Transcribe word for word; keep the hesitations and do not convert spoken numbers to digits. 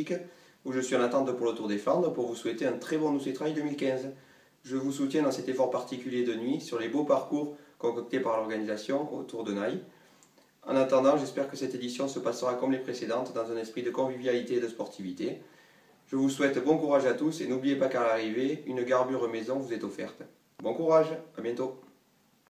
Belgique, où je suis en attente pour le Tour des Flandres pour vous souhaiter un très bon Trail deux mille quinze. Je vous soutiens dans cet effort particulier de nuit sur les beaux parcours concoctés par l'organisation autour de Naï. En attendant, j'espère que cette édition se passera comme les précédentes dans un esprit de convivialité et de sportivité. Je vous souhaite bon courage à tous et n'oubliez pas qu'à l'arrivée, une garbure maison vous est offerte. Bon courage, à bientôt.